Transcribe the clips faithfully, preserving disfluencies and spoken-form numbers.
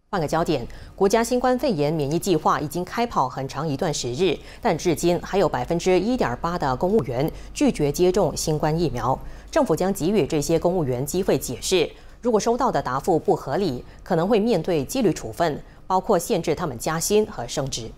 换个焦点，国家新冠肺炎免疫计划已经开跑很长一段时日，但至今还有百分之一点八的公务员拒绝接种新冠疫苗。政府将给予这些公务员机会解释，如果收到的答复不合理，可能会面对纪律处分，包括限制他们加薪和升职。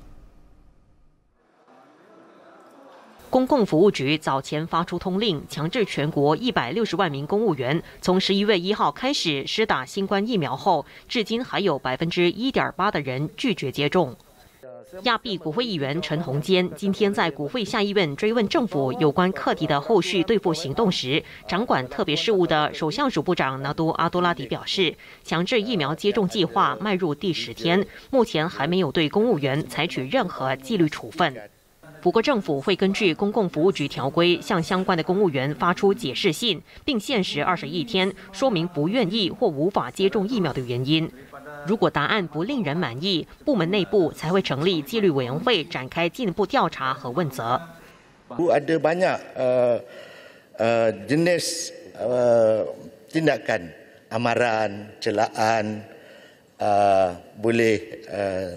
公共服务局早前发出通令，强制全国一百六十万名公务员从十一月一号开始施打新冠疫苗后，至今还有百分之一点八的人拒绝接种。亚庇国会议员陈宏坚今天在国会下议院追问政府有关课题的后续对付行动时，掌管特别事务的首相署部长纳都阿多拉迪表示，强制疫苗接种计划迈入第十天，目前还没有对公务员采取任何纪律处分。 不过，政府会根据公共服务局条规向相关的公务员发出解释信，并限时二十一天说明不愿意或无法接种疫苗的原因。如果答案不令人满意，部门内部才会成立纪律委员会展开进一步调查和问责。 Ada banyak uh, uh, jenis uh, tindakan amaran, celaan, uh, boleh uh,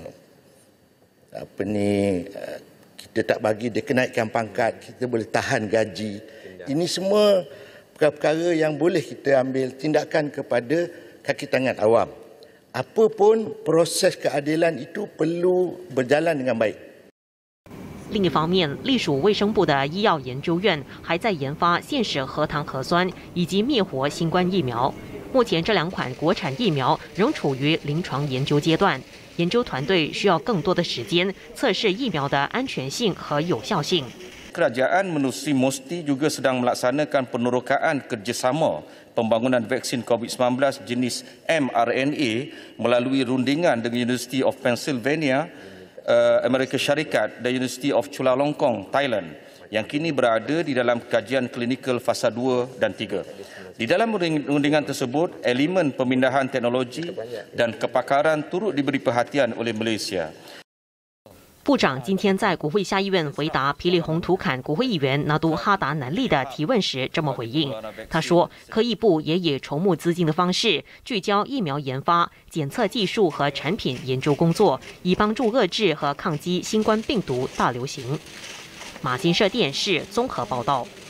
apa ni. Uh, Kita tak bagi dia kenaikkan pangkat, kita boleh tahan gaji. Ini semua perkara-perkara yang boleh kita ambil tindakan kepada kaki tangan awam. Apapun proses keadilan itu perlu berjalan dengan baik. 另一方面，隶属卫生部的医药研究院还在研发限时核糖核酸以及灭活新冠疫苗。目前这两款国产疫苗仍处于临床研究阶段。 研究团队需要更多的时间测试疫苗的安全性和有效性。 Kerajaan menerusi mesti juga sedang melaksanakan penerokaan kerjasama pembangunan vaksin COVID sembilan belas jenis mRNA melalui rundingan dengan University of Pennsylvania, Amerika Syarikat dan University of Chulalongkorn, Thailand yang kini berada di dalam kajian klinikal fasa dua dan tiga. Di dalam rundingan tersebut, elemen pemindahan teknologi dan kepakaran turut diberi perhatian oleh Malaysia. 部长今天在国会下议院回答皮里洪图坎国会议员纳都哈达南利的提问时这么回应。他说，科技部也以筹募资金的方式，聚焦疫苗研发、检测技术和产品研究工作，以帮助遏制和抗击新冠病毒大流行。马新社电视综合报道。